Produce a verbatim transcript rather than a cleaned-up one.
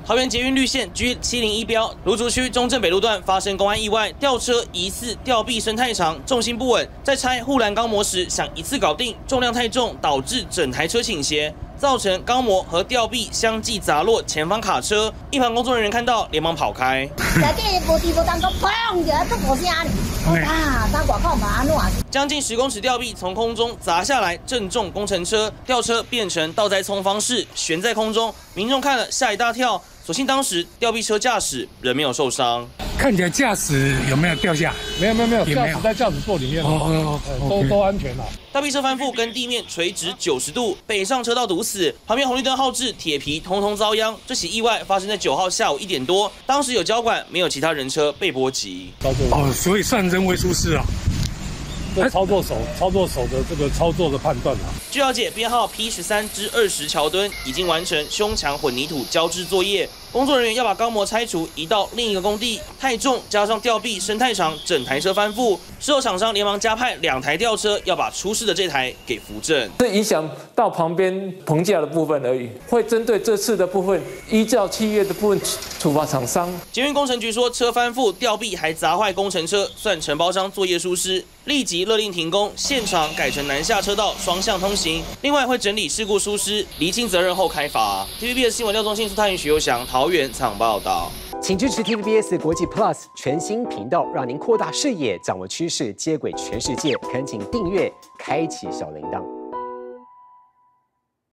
桃园捷运绿线 G 七零一标芦竹区中正北路段发生公安意外，吊车疑似吊臂伸太长，重心不稳，在拆护栏钢模时想一次搞定，重量太重，导致整台车倾斜，造成钢模和吊臂相继砸落前方卡车。一旁工作人员看到，连忙跑开。将近十公尺吊臂从空中砸下来，正中工程车，吊车变成倒栽葱方式，悬在空中。民众看了吓一大跳，所幸当时吊臂车驾驶人没有受伤。 看起来驾驶有没有掉下？ 没有没有没有， 也没有驾驶在驾驶座里面， 哦哦， 都都安全了。 吊臂车翻覆，跟地面垂直九十度，北上车道堵死，旁边红绿灯号志、铁皮通通遭殃。这起意外发生在九号下午一点多，当时有交管，没有其他人车被波及。 哦，所以算人为疏失啊。 这操作手操作手的这个操作的判断啊。 据了解，编号 P 十三至二十桥墩已经完成胸墙混凝土浇制作业，工作人员要把钢模拆除，移到另一个工地。太重加上吊臂伸太长，整台车翻覆。事后厂商连忙加派两台吊车，要把出事的这台给扶正。 是影响到旁边棚架的部分而已，会针对这次的部分，依照契约的部分处罚厂商。 捷运工程局说，车翻覆，吊臂还砸坏工程车，算承包商作业疏失，立即勒令停工，现场改成南下车道双向通行。另外会整理事故疏失，厘清责任后开罚。T V B S 新闻廖宗信、苏泰云、许佑翔，桃园采访报道。 请支持 T V B S 国际 Plus 全新频道，让您扩大视野，掌握趋势，接轨全世界。恳请订阅，开启小铃铛。